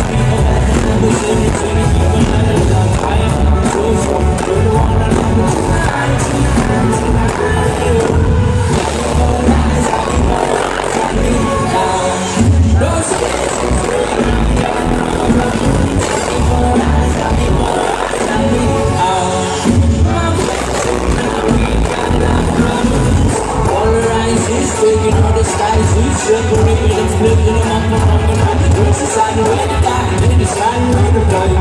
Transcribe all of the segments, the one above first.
Taking all the skies, we separated and flipping them up and on the night. There's a sign of where to die, and a sign of where to die.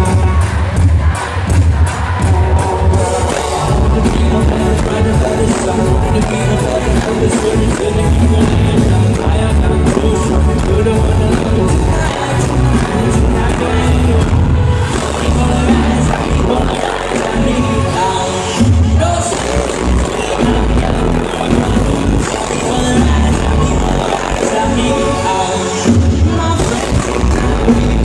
The people that are trying to let us down, the people that are trying to swear it's gonna keep on laying down. I am not too sure, you're the one that loves me. Tonight, polarize, polarize, I need now. No space, polarize, I need out. My friends,